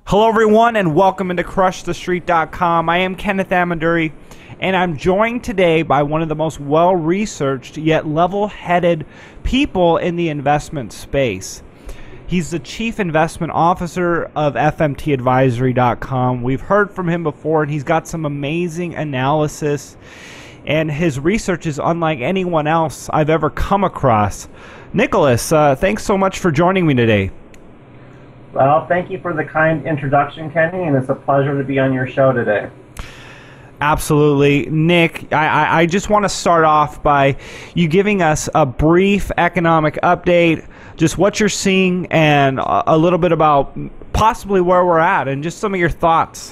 Hello everyone and welcome into crushthestreet.com. I am Kenneth Amaduri and I'm joined today by one of the most well-researched yet level-headed people in the investment space. He's the Chief Investment Officer of FMTadvisory.com. We've heard from him before and he's got some amazing analysis and his research is unlike anyone else I've ever come across. Nicholas, thanks so much for joining me today. Well, thank you for the kind introduction, Kenny, and it's a pleasure to be on your show today. Absolutely. Nick, I just want to start off by you giving us a brief economic update, just what you're seeing, and a little bit about possibly where we're at, and just some of your thoughts.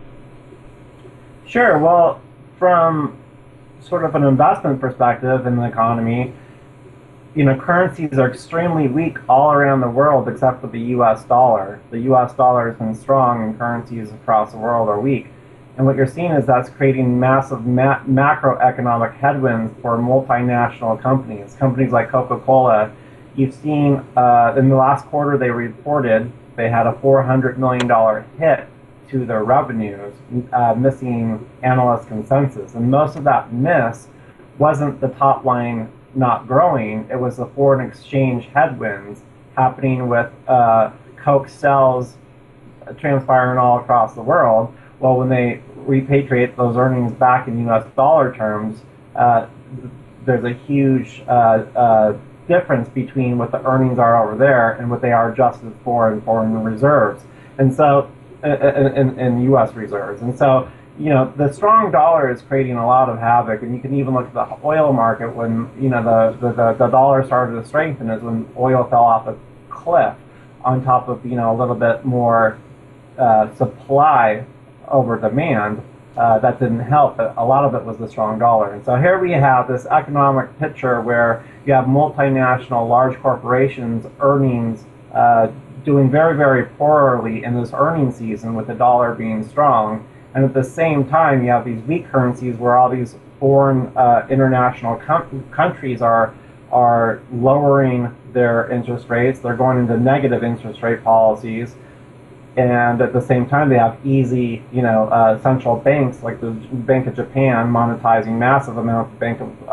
Sure. Well, from sort of an investment perspective in the economy, currencies are extremely weak all around the world except for the U.S. dollar. The U.S. dollar has been strong and currencies across the world are weak. And what you're seeing is that's creating massive macroeconomic headwinds for multinational companies. Companies like Coca-Cola, you've seen in the last quarter they reported they had a $400 million hit to their revenues, missing analyst consensus. And most of that miss wasn't the top line not growing, it was the foreign exchange headwinds happening with Coke sales transpiring all across the world. Well, when they repatriate those earnings back in U.S. dollar terms, there's a huge difference between what the earnings are over there and what they are adjusted for in foreign reserves, and so in U.S. reserves. And so the strong dollar is creating a lot of havoc, and you can even look at the oil market when the dollar started to strengthen is when oil fell off a cliff on top of a little bit more supply over demand. That didn't help, but a lot of it was the strong dollar. And so here we have this economic picture where you have multinational large corporations earnings doing very, very poorly in this earnings season with the dollar being strong. And at the same time, you have these weak currencies where all these foreign international countries are lowering their interest rates. They're going into negative interest rate policies. And at the same time, they have easy, central banks like the Bank of Japan monetizing massive amounts of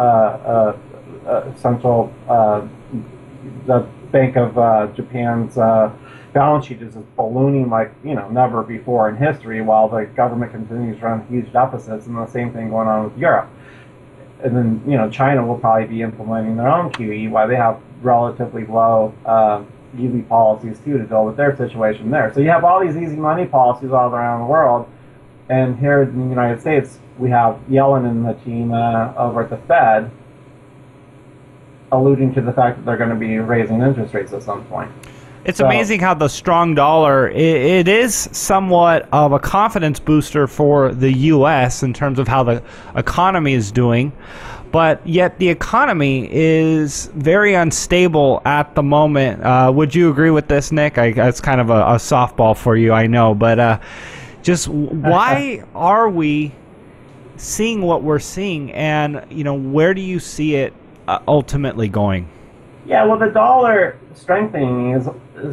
the Bank of Japan's balance sheet is just ballooning like never before in history, while the government continues to run huge deficits, and the same thing going on with Europe. And then China will probably be implementing their own QE, while they have relatively low easy policies too to deal with their situation there. So you have all these easy money policies all around the world, and here in the United States we have Yellen and the team over at the Fed alluding to the fact that they're going to be raising interest rates at some point. It's amazing how the strong dollar, it is somewhat of a confidence booster for the U.S. in terms of how the economy is doing, but yet the economy is very unstable at the moment. Would you agree with this, Nick? It's kind of a softball for you, I know, but just why are we seeing what we're seeing, and where do you see it ultimately going? Yeah, well, the dollar strengthening is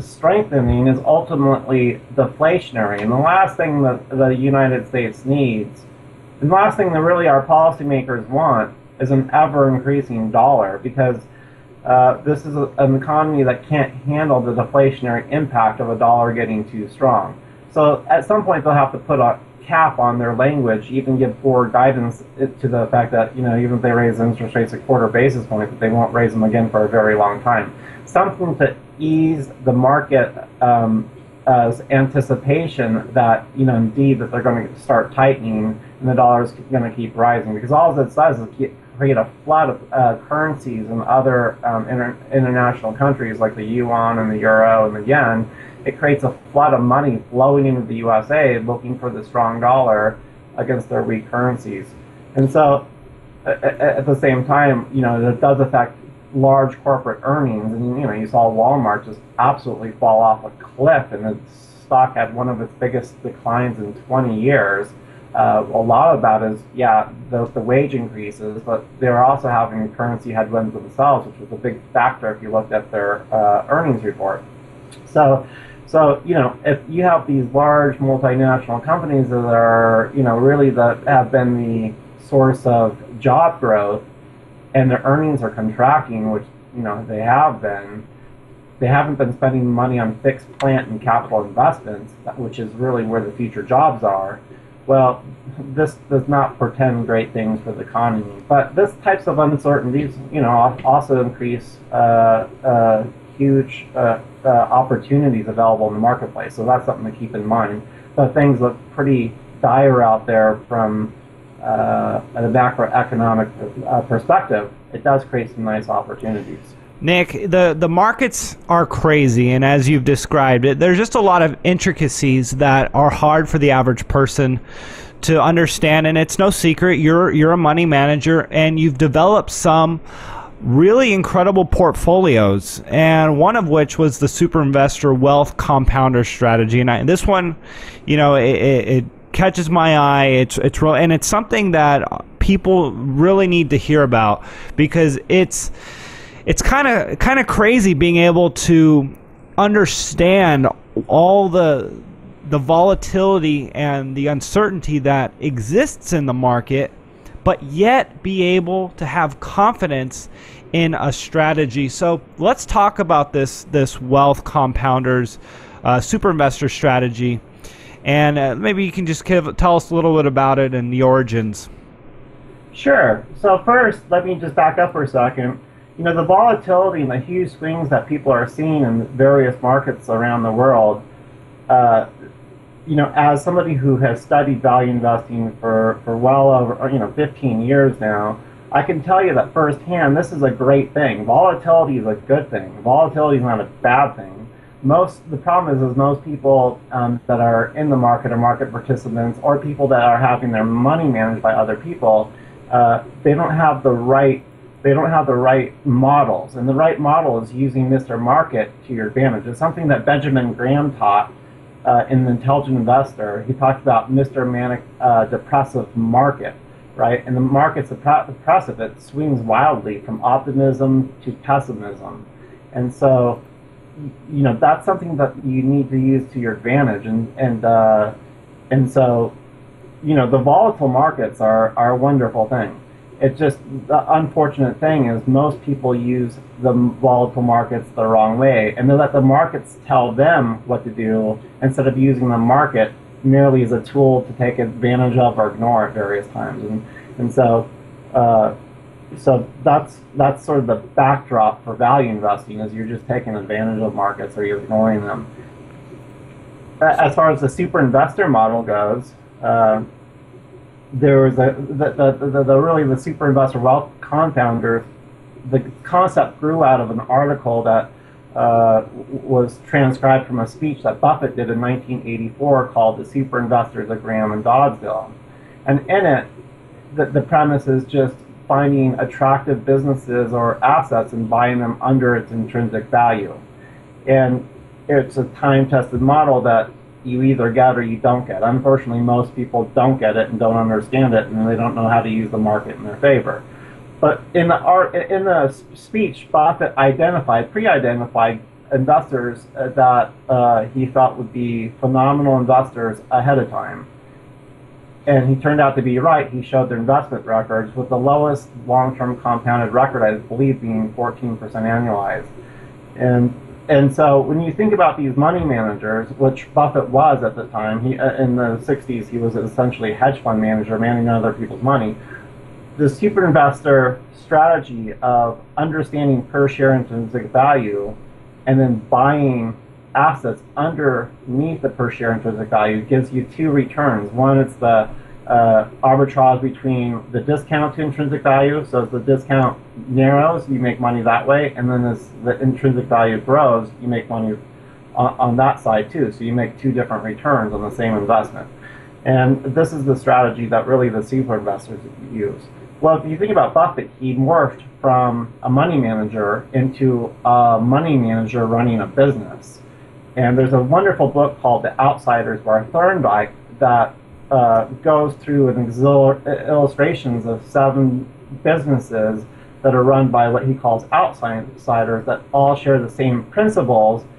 ultimately deflationary, and the last thing that the United States needs, and the last thing that really our policymakers want, is an ever-increasing dollar, because this is an economy that can't handle the deflationary impact of a dollar getting too strong. So at some point they'll have to put a cap on their language, even give forward guidance to the fact that even if they raise interest rates a quarter basis point, that they won't raise them again for a very long time. Something to ease the market as anticipation that indeed that they're going to start tightening and the dollar is going to keep rising, because all it does is create a flood of currencies in other international countries like the yuan and the euro and the yen. It creates a flood of money flowing into the USA looking for the strong dollar against their weak currencies. And so at the same time, it does affect large corporate earnings. And you saw Walmart just absolutely fall off a cliff, and its stock had one of its biggest declines in 20 years. A lot of that is, the wage increases, but they're also having currency headwinds themselves, which was a big factor if you looked at their earnings report. So So, if you have these large multinational companies that are, really that have been the source of job growth, and their earnings are contracting, which, they haven't been spending money on fixed plant and capital investments, which is really where the future jobs are. Well, this does not portend great things for the economy. But this types of uncertainties, also increase huge opportunities available in the marketplace. So that's something to keep in mind. But things look pretty dire out there from a macroeconomic perspective. It does create some nice opportunities. Nick, the markets are crazy, and as you've described it, there's just a lot of intricacies that are hard for the average person to understand, and it's no secret you're a money manager, and you've developed some really incredible portfolios, and one of which was the super investor wealth compounder strategy. And this one, it catches my eye. It's real, and it's something that people really need to hear about, because it's kind of crazy being able to understand all the volatility and the uncertainty that exists in the market, but yet be able to have confidence in a strategy. So let's talk about this wealth compounders super investor strategy, and maybe you can just tell us a little bit about it and the origins. Sure. So first, let me just back up for a second. The volatility and the huge swings that people are seeing in various markets around the world, as somebody who has studied value investing for well over 15 years now, I can tell you that firsthand, this is a great thing. Volatility is a good thing. Volatility is not a bad thing. The problem is most people that are in the market, or market participants, or people that are having their money managed by other people, they don't have the right models. And the right model is using Mr. Market to your advantage. It's something that Benjamin Graham taught in The Intelligent Investor. He talked about Mr. Manic Depressive Market, right? And the market's depressive. It swings wildly from optimism to pessimism. And so, that's something that you need to use to your advantage. And so, the volatile markets are a wonderful thing. It's just, the unfortunate thing is most people use the volatile markets the wrong way, and they let the markets tell them what to do instead of using the market merely as a tool to take advantage of or ignore at various times. And so that's sort of the backdrop for value investing, is you're just taking advantage of markets or you're ignoring them. As far as the super investor model goes, there was the super investor wealth compounder. The concept grew out of an article that was transcribed from a speech that Buffett did in 1984 called "The Super Investors of Graham and Doddsville," and in it, the premise is just finding attractive businesses or assets and buying them under its intrinsic value, and it's a time-tested model that you either get or you don't get. Unfortunately, most people don't get it and don't understand it, and they don't know how to use the market in their favor. But in the speech, Buffett pre-identified investors that he thought would be phenomenal investors ahead of time. And he turned out to be right. He showed their investment records, with the lowest long-term compounded record, I believe, being 14% annualized. And so when you think about these money managers, which Buffett was at the time, in the 60s, he was essentially a hedge fund manager managing other people's money. The super investor strategy of understanding per share intrinsic value and then buying assets underneath the per share intrinsic value gives you two returns. One is the arbitrage between the discount to intrinsic value. So as the discount narrows, you make money that way, and then as the intrinsic value grows, you make money on that side too. So you make two different returns on the same investment. And this is the strategy that really the super investors use. Well, if you think about Buffett, he morphed from a money manager into a money manager running a business. And there's a wonderful book called The Outsiders by Thorndike that goes through illustrations of 7 businesses that are run by what he calls outsiders that all share the same principles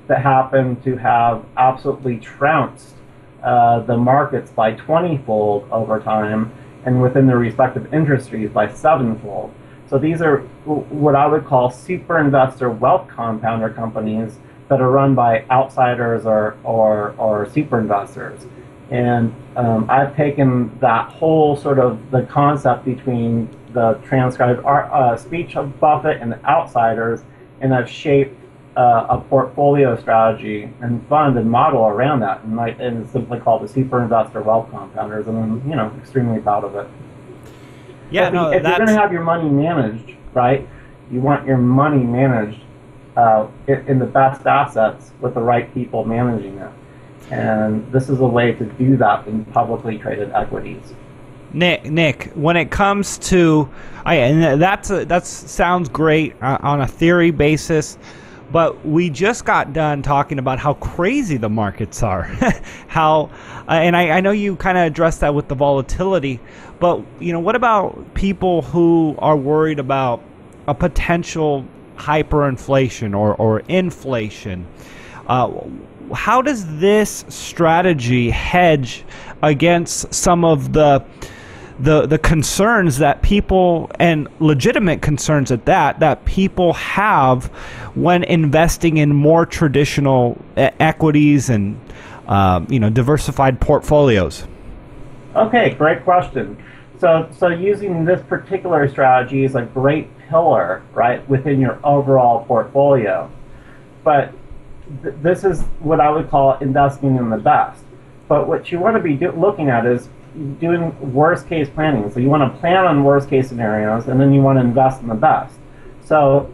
that happen to have absolutely trounced the markets by 20-fold over time, and within their respective industries by 7-fold. So these are what I would call super investor wealth compounder companies that are run by outsiders or super investors. And I've taken that whole sort of the concept between the transcribed speech of Buffett and the outsiders, and I've shaped a portfolio strategy and fund and model around that, and it's simply called the super investor wealth compounders, and I'm extremely proud of it. Yeah, if you're going to have your money managed, right, you want your money managed in the best assets with the right people managing it. And this is a way to do that in publicly traded equities. Nick, when it comes to, and that sounds great on a theory basis, but we just got done talking about how crazy the markets are. And I know you kind of addressed that with the volatility, but what about people who are worried about a potential hyperinflation or inflation? How does this strategy hedge against some of the concerns that people, and legitimate concerns at that people have when investing in more traditional equities and diversified portfolios? Okay, great question. So using this particular strategy is a great pillar, right, within your overall portfolio. But this is what I would call investing in the best. But what you want to be looking at is doing worst case planning. So you want to plan on worst case scenarios, and then you want to invest in the best. So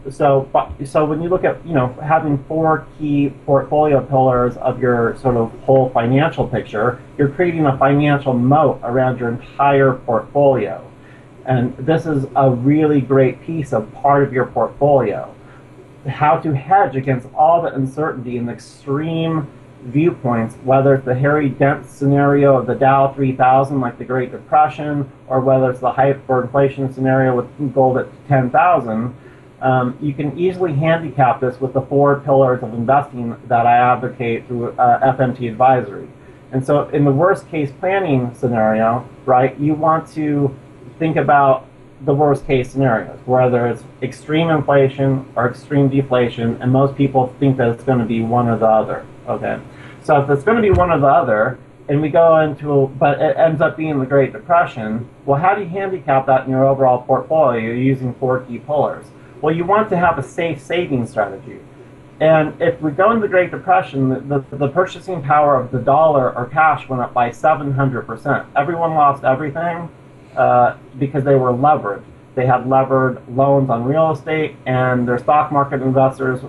when you look at having 4 key portfolio pillars of your sort of whole financial picture, you're creating a financial moat around your entire portfolio, and this is a really great piece of part of your portfolio. How to hedge against all the uncertainty and extreme viewpoints, whether it's the Harry Dent scenario of the Dow 3000 like the Great Depression, or whether it's the hyperinflation scenario with gold at 10,000. You can easily handicap this with the 4 pillars of investing that I advocate through FMT advisory. And so in the worst case planning scenario, right, you want to think about the worst case scenarios, whether it's extreme inflation or extreme deflation, and most people think that it's going to be one or the other. Okay, so if it's going to be one or the other, and we go into, but it ends up being the Great Depression, well, how do you handicap that in your overall portfolio? You're using 4 key pillars. Well, you want to have a safe saving strategy. And if we go into the Great Depression, the purchasing power of the dollar or cash went up by 700%. Everyone lost everything because they were levered. They had levered loans on real estate, and their stock market investments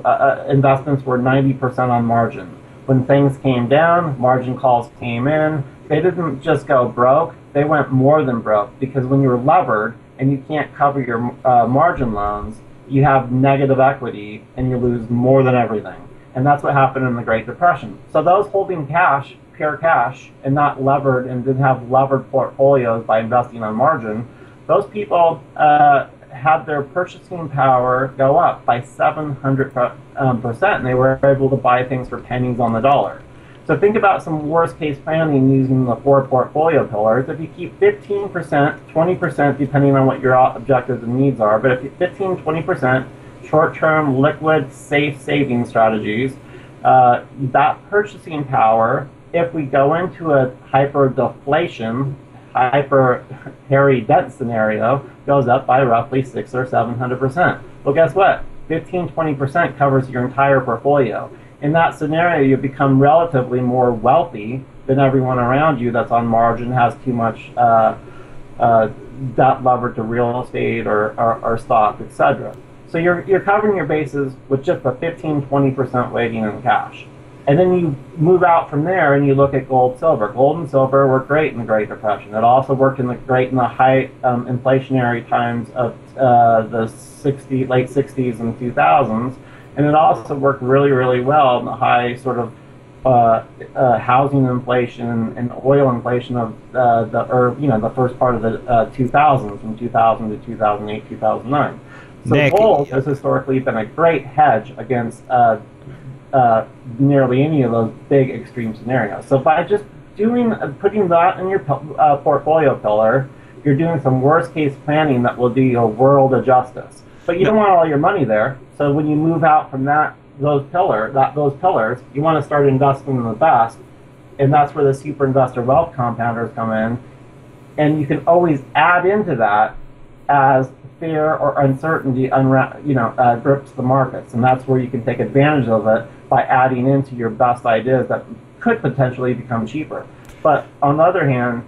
were 90% on margin. When things came down, margin calls came in. They didn't just go broke, they went more than broke, because when you're levered and you can't cover your margin loans, you have negative equity and you lose more than everything. And that's what happened in the Great Depression. So those holding cash, pure cash, and not levered and didn't have levered portfolios by investing on margin, those people had their purchasing power go up by 700%, and they were able to buy things for pennies on the dollar. So think about some worst case planning using the 4 portfolio pillars. If you keep 15%, 20%, depending on what your objectives and needs are, but if you 15, 20% short-term, liquid, safe saving strategies, that purchasing power, if we go into a hyper-deflation, Harry Dent scenario, goes up by roughly 600 or 700%. Well, guess what? 15, 20% covers your entire portfolio. In that scenario, you become relatively more wealthy than everyone around you that's on margin, has too much debt levered to real estate or stock, etc. So you're covering your bases with just a 15, 20% weighting in cash. And then you move out from there and you look at gold, silver. Gold and silver worked great in the Great Depression. It also worked great in the high inflationary times of the late 60s and 2000s. And it also worked really, really well in the high sort of housing inflation and oil inflation of the first part of the 2000s, from 2000 to 2008, 2009. So Nick, gold has historically been a great hedge against nearly any of those big extreme scenarios. So by just putting that in your portfolio pillar, you're doing some worst case planning that will do your world of justice. But you don't want all your money there. So when you move out from those pillars, you want to start investing in the best, and that's where the super investor wealth compounders come in. And you can always add into that as fear or uncertainty grips the markets, and that's where you can take advantage of it by adding into your best ideas that could potentially become cheaper. But on the other hand,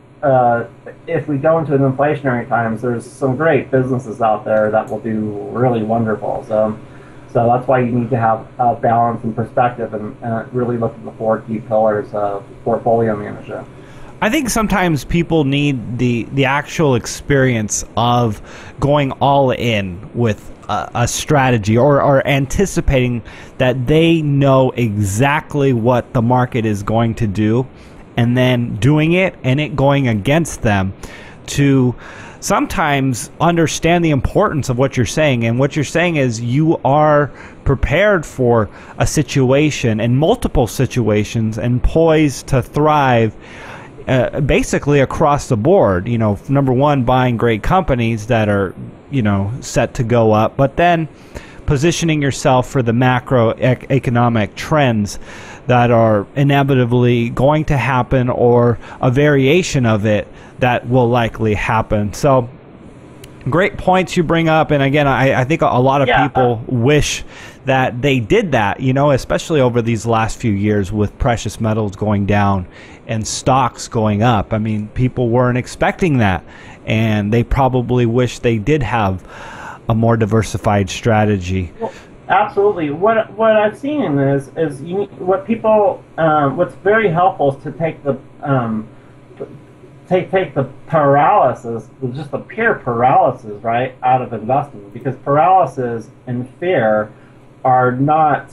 if we go into an inflationary times, there's some great businesses out there that will do really wonderful. So that's why you need to have balance and perspective, and really look at the 4 key pillars of portfolio management. I think sometimes people need the actual experience of going all in with a strategy, or anticipating that they know exactly what the market is going to do, and then doing it and it going against them, to sometimes understand the importance of what you're saying. And what you're saying is you are prepared for a situation and multiple situations and poised to thrive basically across the board. Number one, buying great companies that are, set to go up, but then positioning yourself for the macroeconomic trends that are inevitably going to happen, or a variation of it that will likely happen. So great points you bring up. And again, I think a lot of people wish that they did that, especially over these last few years with precious metals going down and stocks going up. I mean, people weren't expecting that, and they probably wish they did have a more diversified strategy. Well, absolutely. What I've seen is what's very helpful is to take the take the paralysis, just the pure paralysis, right, out of investing, because paralysis and fear are not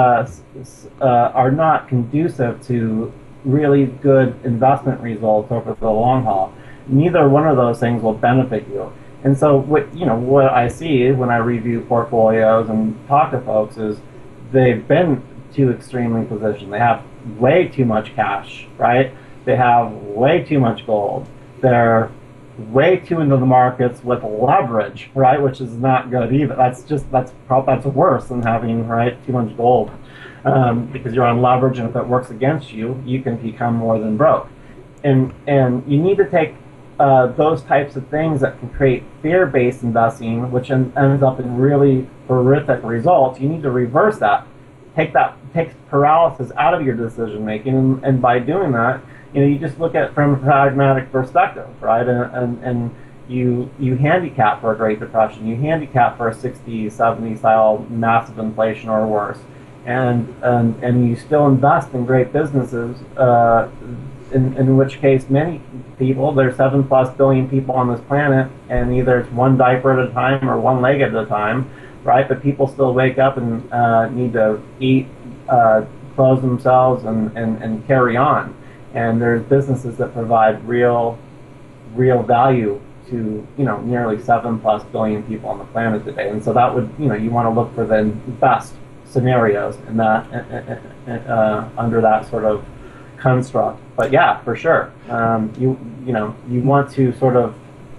conducive to really good investment results over the long haul. Neither one of those things will benefit you. And so what I see when I review portfolios and talk to folks is they've been too extremely positioned. They have way too much cash, right? They have way too much gold. They're way too into the markets with leverage, right? Which is not good either. That's worse than having, right, too much gold, because you're on leverage, and if it works against you, you can become more than broke. And you need to take those types of things that can create fear-based investing, which ends up in really horrific results. You need to reverse that. Take paralysis out of your decision making, and by doing that, you just look at it from a pragmatic perspective, right? And you handicap for a Great Depression, you handicap for a 60s, 70s style massive inflation or worse, and you still invest in great businesses. In which case, many people, there's 7+ billion people on this planet, and either it's one diaper at a time or one leg at a time, right? But people still wake up and need to eat, clothe themselves, and carry on. And there's businesses that provide real value to nearly 7+ billion people on the planet today. And so that would you want to look for the best scenarios in that under that sort of construct. But yeah, for sure, you want to sort of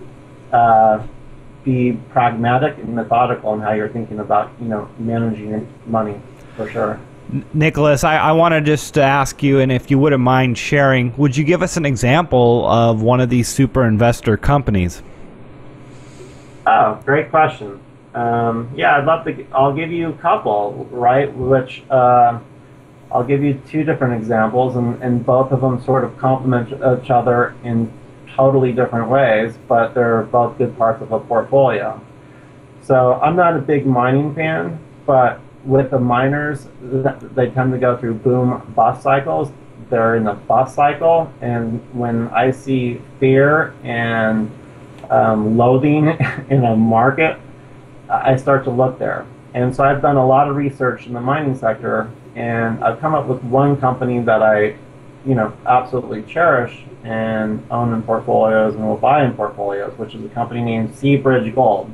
be pragmatic and methodical in how you're thinking about managing your money, for sure. Nicholas, I want to just ask you, and if you wouldn't mind sharing, would you give us an example of one of these super investor companies? Oh, great question. Yeah, I'd love to. I'll give you a couple, right? Which I'll give you 2 different examples, and both of them sort of complement each other in totally different ways, but they're both good parts of a portfolio. So I'm not a big mining fan, but with the miners, they tend to go through boom-bust cycles. They're in the bust cycle, and when I see fear and loathing in a market, I start to look there. And so I've done a lot of research in the mining sector, and I've come up with one company that I, absolutely cherish and own in portfolios and will buy in portfolios, which is a company named Seabridge Gold.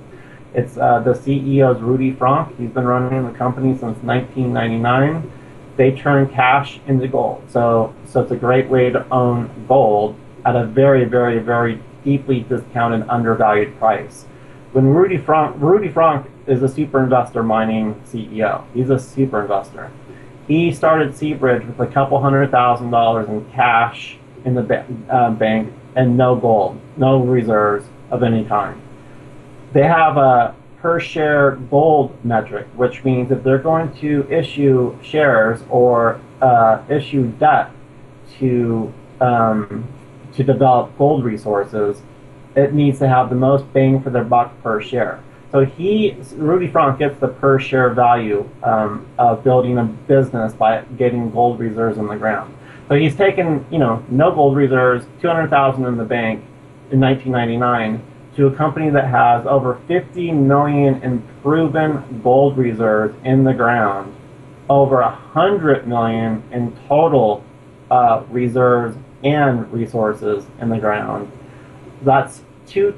It's the CEO is Rudy Frank. He's been running the company since 1999. They turn cash into gold. So it's a great way to own gold at a very, very, very deeply discounted, undervalued price. When Rudy Frank is a super investor mining CEO. He's a super investor. He started Seabridge with a couple $100,000 in cash in the bank and no gold, no reserves of any kind. They have a per share gold metric, which means if they're going to issue shares or issue debt to develop gold resources, it needs to have the most bang for their buck per share. So Rudy Frank gets the per share value of building a business by getting gold reserves in the ground. So he's taken, no gold reserves, 200,000 in the bank in 1999 to a company that has over 50 million in proven gold reserves in the ground, over 100 million in total reserves and resources in the ground. That's two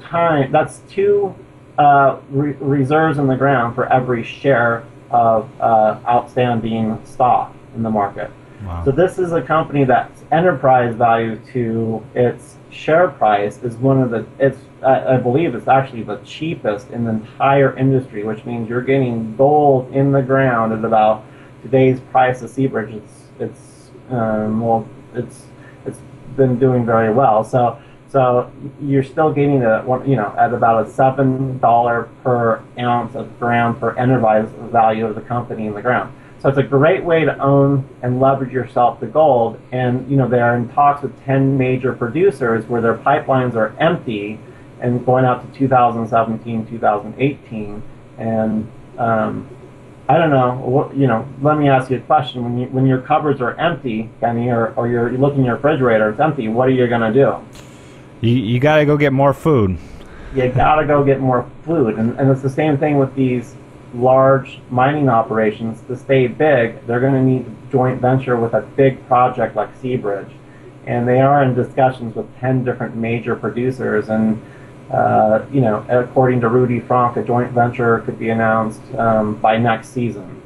reserves in the ground for every share of outstanding stock in the market. Wow. So this is a company that's enterprise value to its share price is I believe it's actually the cheapest in the entire industry, which means you're getting gold in the ground at about today's price of Seabridge. It's been doing very well. So you're still getting at about a $7 per ounce of ground per enterprise value of the company in the ground. So it's a great way to own and leverage yourself to gold. And they're in talks with 10 major producers where their pipelines are empty and going out to 2017, 2018. And I don't know. Let me ask you a question. When your cupboards are empty, Kenny, or you're looking at your refrigerator, it's empty. What are you gonna do? You got to go get more food. You got to go get more food. And it's the same thing with these large mining operations. To stay big, they're going to need to joint venture with a big project like Seabridge. And they are in discussions with 10 different major producers. And, according to Rudy Frank, a joint venture could be announced by next season.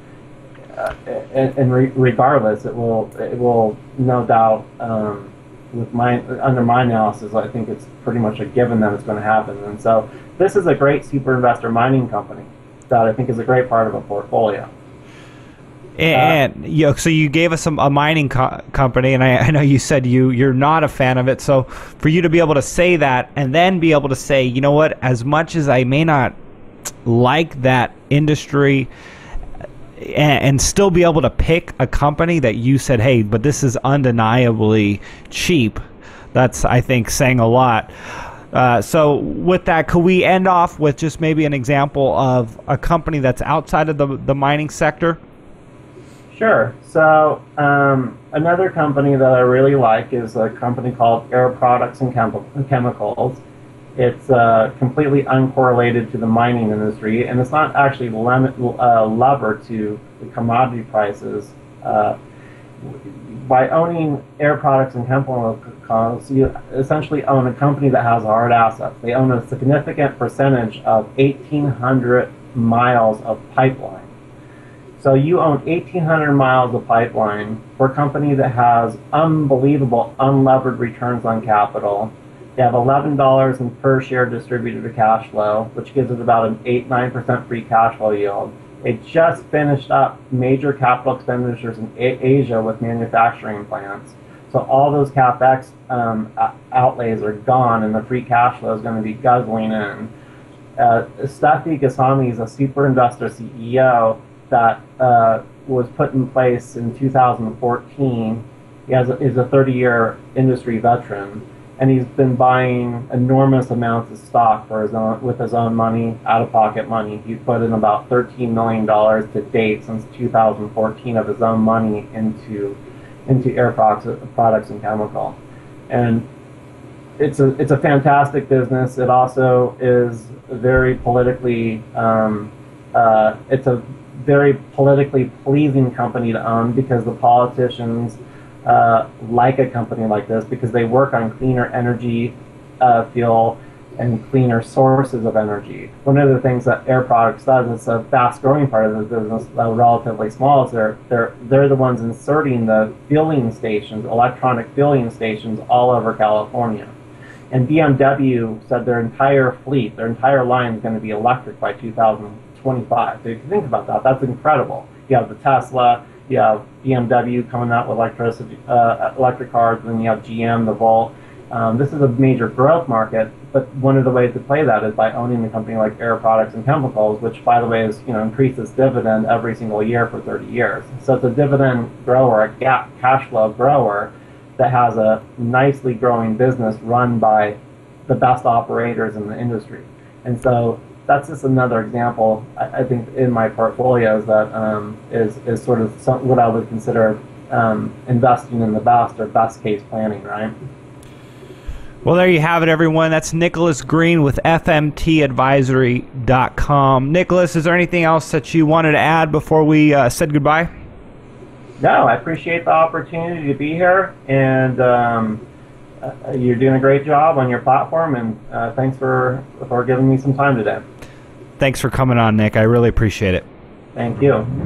Regardless, it will no doubt... under my analysis, I think it's pretty much a given that it's going to happen. And so this is a great super investor mining company that I think is a great part of a portfolio. And so you gave us a mining company, and I know you said you're not a fan of it. So for you to be able to say that and then be able to say, you know what, as much as I may not like that industry, and still be able to pick a company that you said, hey, but this is undeniably cheap. That's, I think, saying a lot. So with that, could we end off with just maybe an example of a company that's outside of the mining sector? Sure. So another company that I really like is a company called Air Products and Chemicals. It's completely uncorrelated to the mining industry, and it's not actually levered to the commodity prices. By owning Air Products and Chemicals, you essentially own a company that has hard assets. They own a significant percentage of 1,800 miles of pipeline. So you own 1,800 miles of pipeline for a company that has unbelievable unlevered returns on capital. They have $11 in per share distributed cash flow, which gives it about an 8-9% free cash flow yield. They just finished up major capital expenditures in Asia with manufacturing plants. So all those CapEx outlays are gone, and the free cash flow is going to be guzzling in. Steffi Ghassami is a super investor CEO that was put in place in 2014. He is a 30-year industry veteran. And he's been buying enormous amounts of stock with his own money, out-of-pocket money. He's put in about $13 million to date since 2014 of his own money into Air Products and Chemical. And it's a fantastic business. It also is very politically it's a very politically pleasing company to own because the politicians like a company like this because they work on cleaner energy fuel. and cleaner sources of energy. One of the things that Air Products does, it's a fast-growing part of the business, though relatively small, is they're the ones inserting the filling stations, electronic filling stations, all over California. And BMW said their entire fleet, their entire line is going to be electric by 2025. So if you think about that, that's incredible. You have the Tesla, you have BMW coming out with electric cars, and then you have GM, the Volt. This is a major growth market, but one of the ways to play that is by owning a company like Air Products and Chemicals, which, by the way, is increased its dividend every single year for 30 years. So it's a dividend grower, a cash flow grower that has a nicely growing business run by the best operators in the industry. And so that's just another example, I think, in my portfolios that is sort of what I would consider investing in the best or best case planning, right? Well, there you have it, everyone. That's Nicholas Green with fmtadvisory.com. Nicholas, is there anything else that you wanted to add before we said goodbye? No, I appreciate the opportunity to be here, and you're doing a great job on your platform, and thanks for giving me some time today. Thanks for coming on, Nick. I really appreciate it. Thank you.